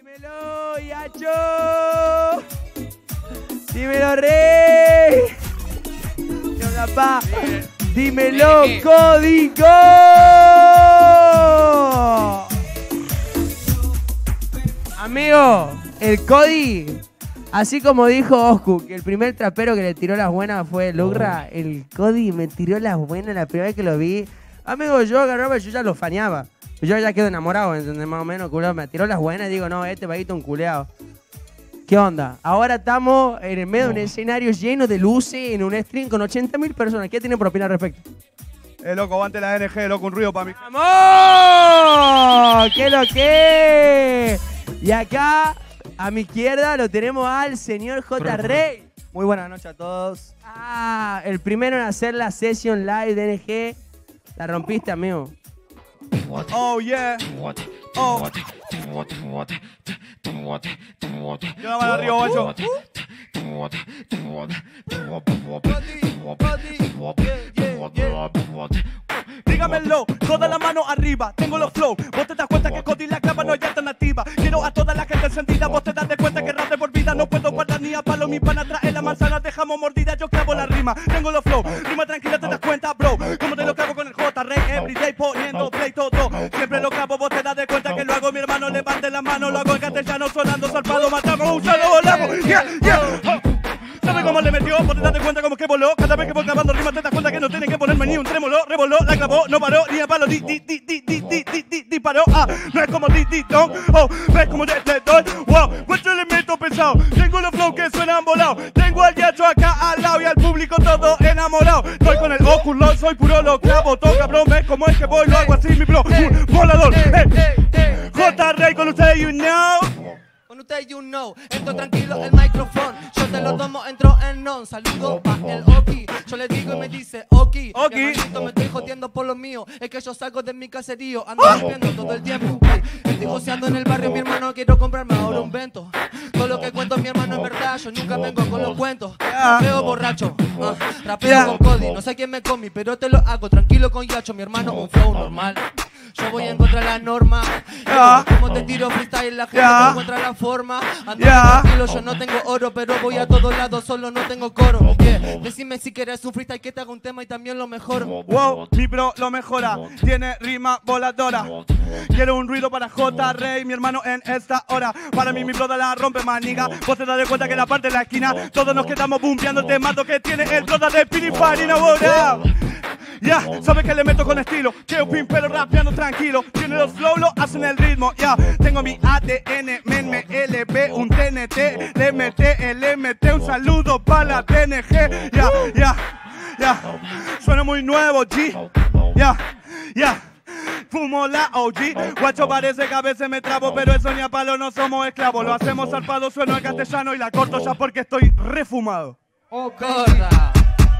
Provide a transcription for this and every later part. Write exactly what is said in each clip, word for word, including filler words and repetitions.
Dímelo, Yacho. Dímelo, Rey. ¿Qué onda, pa? Dímelo, Código. Amigo, el Cody, así como dijo Oscu, que el primer trapero que le tiró las buenas fue Lugra, el Cody me tiró las buenas la primera vez que lo vi. Amigo, yo agarraba, yo ya lo faneaba. Yo ya quedo enamorado, ¿entendés? Más o menos, culo. Me tiró las buenas y digo, no, este vaguito un culeado. ¿Qué onda? Ahora estamos en el medio de un escenario lleno de luces, en un stream con ochenta mil personas. ¿Qué tiene por opinar al respecto? Eh, loco, aguante la N G, loco, un ruido para mí. ¡Vamos! ¿Qué lo que? Y acá, a mi izquierda, lo tenemos al señor J. Rey. Muy buenas noches a todos. Ah, el primero en hacer la session live de N G. La rompiste, amigo. Oh, yeah. Oh. Yo la mano arriba, guacho. Dígamelo, toda la mano arriba, tengo los flow. Vos te das cuenta que Cody la clava no hay alternativa. Quiero a toda la gente encendida, vos te das de cuenta que rap de por vida. No puedo guardar ni a palo, mi pana trae la manzana, dejamos mordida, yo clavo la rima. Tengo los flow, rima tranquila, te das cuenta, bro. Como te lo clavo con el J, Rey, everyday poniendo play todo. Siempre lo clavo, vos te das de cuenta que lo hago, mi hermano, levante la mano, lo hago en castellano, sonando zarpado, matamos, un solo volamos. Yeah, yeah. ¿Sabes cómo le metió? Vos te das de cuenta como que voló. Cada vez que voy clavando rimas te das cuenta que no tiene que ponerme ni un trémolo. Revoló, la clavó, no paró, ni a palo, di, di, di, di, di, di, di, di, disparó. Ah, no es como di, di, don. Oh, ves como de, de, doy. Wow, mucho le meto pesado. Tengo los flow que suenan volados. Tengo al Yacho acá al lado y al público todo enamorado. Estoy con el óculo, soy puro lo clavo. Todo cabrón, ves cómo es que voy, lo hago así, mi bro. Un volador. Eh. J. Rey con usted, you know. Con usted, you know, entro tranquilo el micrófono. Yo te lo tomo, entro en non. Saludo pa' el Oki. Yo le digo y me dice Oki. Oki. Hermanito, me estoy jodiendo por lo mío. Es que yo salgo de mi caserío. Ando viviendo todo el tiempo. Estoy joseando en el barrio, mi hermano. Quiero comprarme ahora un vento. Todo lo que cuento mi hermano es verdad. Yo nunca vengo con los cuentos. Rapeo borracho, uh, rapeo Yeah. con Cody. No sé quién me come, pero te lo hago tranquilo con Yacho. Mi hermano, un flow normal. Yo voy en contra de la norma. Yeah. Como te tiro freestyle, la gente Yeah. no encuentra la forma. Ando Yeah. tranquilo, yo no tengo oro, pero voy a todos lados, solo no tengo coro. Yeah. Decime si querés un freestyle que te haga un tema y también lo mejor. Wow, mi bro lo mejora, tiene rima voladora. Quiero un ruido para J. Rey, mi hermano en esta hora. Para mí mi brother la rompe maniga. Vos te das de cuenta que la parte de la esquina todos nos quedamos bumpeando el temazo que tiene el brother de Pinify enamorado. Ya, yeah, sabes que le meto con estilo. Que un pin pero rapeando tranquilo. Tiene los flow, lo hacen el ritmo. Ya, yeah. Tengo mi A D N, men, me L B, un T N T, le M T, el M T, un saludo para la T N G. Ya, ya, ya. Suena muy nuevo, G. Ya, ya. Fumo la O G, guacho parece que a veces me trabo, pero eso ni a palo, no somos esclavos. Lo hacemos zarpado, sueno en castellano y la corto ya porque estoy refumado. Oh, corta.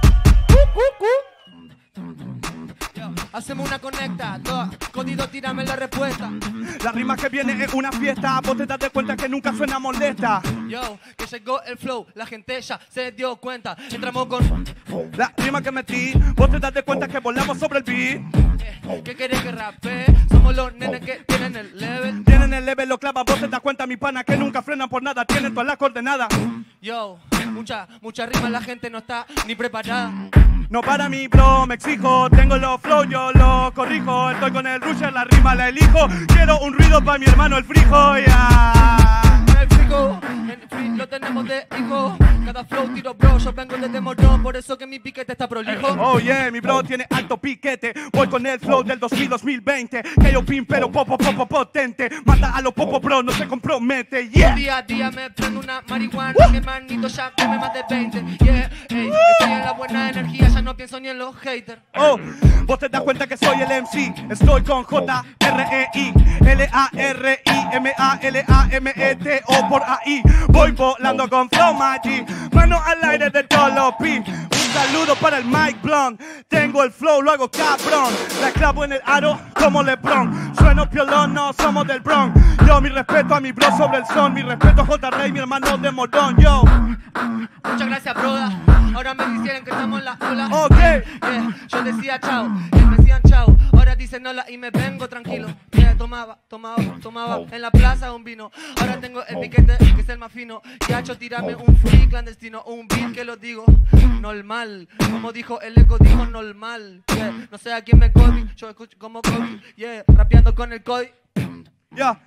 Hacemos una conecta, dos, Código, tírame la respuesta. La rima que viene es una fiesta, vos te das de cuenta que nunca suena molesta. Yo, que llegó el flow, la gente ya se dio cuenta. Entramos con la rima que metí, vos te das de cuenta que volamos sobre el beat. eh, ¿Qué querés que rapee? Somos los nenes que tienen el level. Tienen el level, lo clava, vos te das cuenta, mi pana, que nunca frenan por nada. Tienen todas las coordenadas. Yo, mucha, mucha rima, la gente no está ni preparada. No para mí, bro, me exijo. Tengo los flow, yo los corrijo. Estoy con el rusher, la rima la elijo. Quiero un ruido para mi hermano el frijo, ya. Yeah. El frico, el free lo tenemos de hijo. Cada flow tiro, bro, yo vengo desde Morón. Por eso que mi piquete está prolijo. Oh, yeah, mi bro tiene alto piquete. Voy con el flow del dos mil, dos mil veinte. Que yo pin, pero popo, popo, potente. Mata a los popo, bro, no se compromete, yeah. Día a día me prendo una marihuana. Uh. Mi hermanito ya come más de veinte. Yeah, ey, estoy en la buena energía. Ya no pienso ni en los haters. Oh, vos te das cuenta que soy el M C. Estoy con J R E I L A R I M A L A M E T O por ahí. Voy volando con Flow Magic. Mano al aire de Tolopi. Un saludo para el Mike Blunt. Tengo el flow, lo hago cabrón. La clavo en el aro como LeBron. Sueno piolón, no somos del Bronx. Yo, mi respeto a mi bro sobre el son, mi respeto a J. Rey, mi hermano de Morón, yo. Muchas gracias, broda. Ahora me dijeron que estamos en la ola. Ok. Yeah. Yo decía chao, y me decían chao. Ahora dicen hola y me vengo tranquilo. Yeah, tomaba, tomaba, tomaba en la plaza un vino. Ahora tengo el piquete que es el más fino. Y ha hecho tirarme un free clandestino, un beat que lo digo normal. Como dijo el eco, dijo normal. Yeah. No sé a quién me copy, yo escucho como copy. Yeah, rapeando con el Cody. Ya.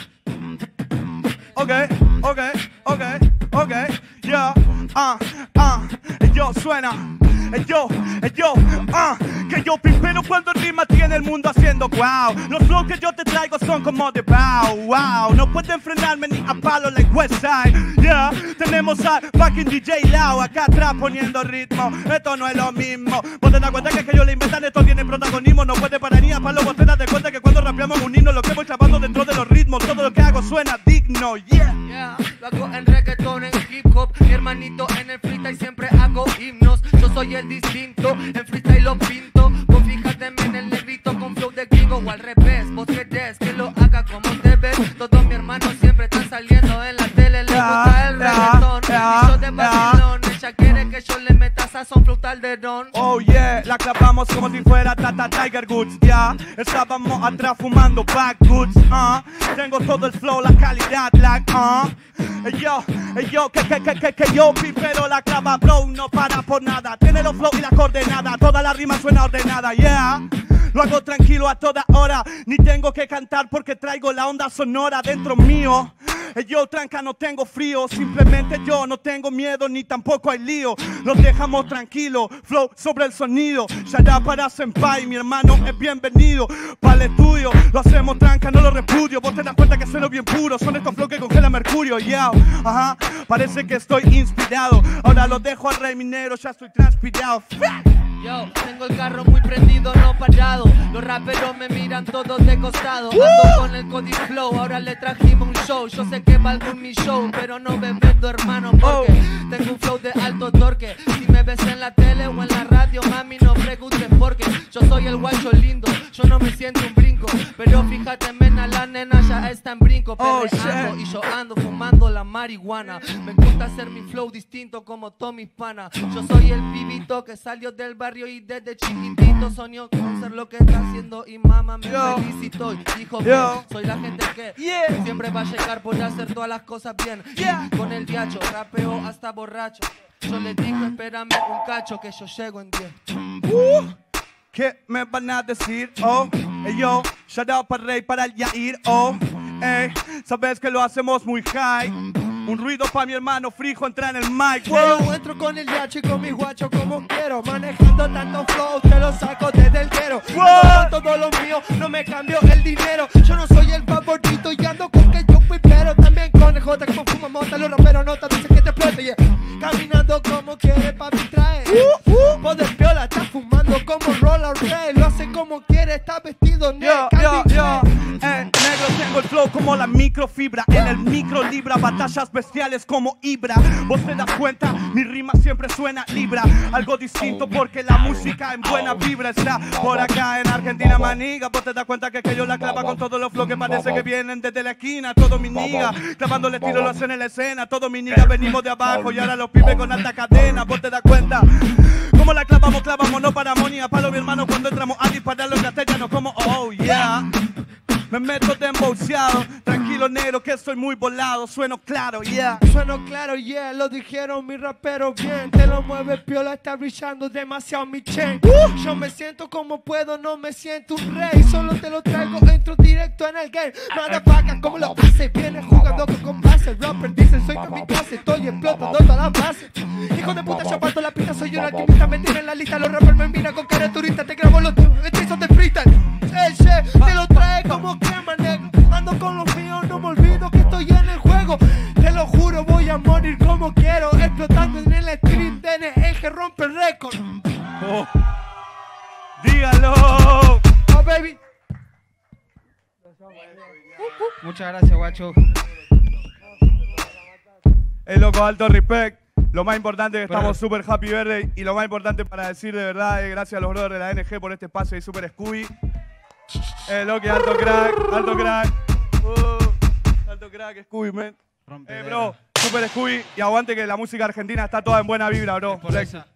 Ok, ok, ok, ok, ya, ah, ah, yo suena, yo, yo, ah, que yo primero cuando rima tiene el mundo haciendo wow. Los flows que yo te traigo son como de bow, wow. No pueden frenarme ni a palo like Westside, yeah. Tenemos a fucking D J Lau acá atrás poniendo ritmo. Esto no es lo mismo. Vos te das cuenta que, que yo le inventan, esto tiene protagonismo. No puede parar ni a palo, vos te das cuenta que cuando rapeamos un himno lo que voy clavando dentro de los ritmos. Todo lo que hago suena digno, yeah. Yeah, lo hago en reggaetón, en hip hop. Mi hermanito en el freestyle siempre hago himnos. Yo soy el distinto, en freestyle lo pinto. Vos fíjate en el negrito con flow de gringo o al revés. Vos querés que lo haga como te ves. Todos mis hermanos siempre están saliendo en la tele. Les gusta el reggaetón, y yo de Babilón. Ella quiere que yo le meta sazón frutal de don. Oh yeah, la clavamos como si fuera Tata Tiger Goods, ya. Yeah. Estábamos atrás fumando backwoods, uh. Tengo todo el flow, la calidad, like, uh. Hey yo, hey yo, que que que que que yo pero la clava, bro, no para por nada. Tiene los flow y la coordenada, toda la rima suena ordenada, yeah. Lo hago tranquilo a toda hora, ni tengo que cantar porque traigo la onda sonora dentro mío. Hey yo, tranca, no tengo frío, simplemente yo no tengo miedo ni tampoco hay lío. Los dejamos tranquilos, flow sobre el sonido. Shara para Senpai, mi hermano es bienvenido. Para el estudio, lo hacemos tranca, no lo repudio. Vos te das cuenta que sueno bien puro, son estos flow que congela mercurio, yeah. Ajá, parece que estoy inspirado. Ahora lo dejo al Rey Minero, ya estoy transpirado. Yo, tengo el carro muy prendido, no parado. Los raperos me miran todos de costado. Ando con el Cody Flow, ahora le trajimos un show. Yo sé que valgo en mi show, pero no me vendo, hermano, porque tengo un flow de alto torque. Si me ves en la tele o en la radio, mami, no preguntes por qué. Yo soy el guacho lindo, yo no me siento un brinco. Pero fíjate, mena, la nena ya está en brinco. Perreando y yo ando fumando la marihuana. Me gusta hacer mi flow distinto como todos mis panas. Yo soy el pibito que salió del barrio y desde chiquitito soñó con ser lo que está haciendo y mamá me Yo. felicitó y dijo Yo. que soy la gente que Yeah. siempre va a llegar por hacer todas las cosas bien. Yeah. Con el diacho, rapeo hasta borracho. Yo le digo espérame un cacho que yo llego en diez. Uh, ¿Qué me van a decir? Oh, hey yo, shout out para Rey, para el Yair. Oh, hey, sabes que lo hacemos muy high. Un ruido pa' mi hermano Frijo, entra en el mic. Wow. Yo entro con el yacho y con mis guachos como quiero. Manejando tantos flows, te los saco desde el quero. Wow. Todo lo mío, no me cambio el dinero. Yo no soy el favorito y ando con que yo fui, pero también con el J como fuma mota. Los raperos no te dicen que te explote, yeah. Caminando como quiere, papi trae. Uh, uh. Poder piola, está fumando como Roller Ray. Lo hace como quiere, está vestido Yo, yo, yo, eh, negro, tengo el flow como la microfibra. En el micro libra, batallas bestiales como Ibra. Vos te das cuenta, mi rima siempre suena libra. Algo distinto porque la música en buena vibra está por acá en Argentina, maniga. Vos te das cuenta que, que yo la clava con todos los flows que parece que vienen desde la esquina. Todos mis niggas, clavándole tiro lo hacen en la escena. Todos mis niggas venimos de abajo y ahora los pibes con alta cadena. Vos te das cuenta, como la clavamos, clavamos, no paramos ni a palo, mi hermano, cuando entramos a disparar los castellanos como oh yeah. Me meto de embolseado, tranquilo negro que estoy muy volado, sueno claro, yeah. Sueno claro, yeah, lo dijeron mis raperos bien. Te lo mueve piola, está brillando demasiado mi chain. uh. Yo me siento como puedo, no me siento un rey. Solo te lo traigo, entro directo en el game. Nada vaca como lo hace, viene jugando con compases. Rapper dicen soy kamikaze, estoy explotando toda la base. Hijo de puta, yo parto la pista, soy un alquimista, me tienen en la lista. Los rappers me miran con cara de turista, te grabo los hechizos de freestyle. El chef te lo trae como crema negra. Ando con los míos, no me olvido que estoy en el juego. Te lo juro, voy a morir como quiero. Explotando en el stream de N G que rompe el récord. Oh. Dígalo. Oh, baby. Muchas gracias, guacho. El loco, alto respect. Lo más importante es que estamos super happy birthday. Y lo más importante para decir de verdad es gracias a los brothers de la N G por este espacio de Super Scooby. El loco, alto crack, alto crack. Uh. Alto crack, Scooby, man. Rompe Eh, bro, super Scooby y aguante que la música argentina está toda en buena vibra, bro. por Flex. esa.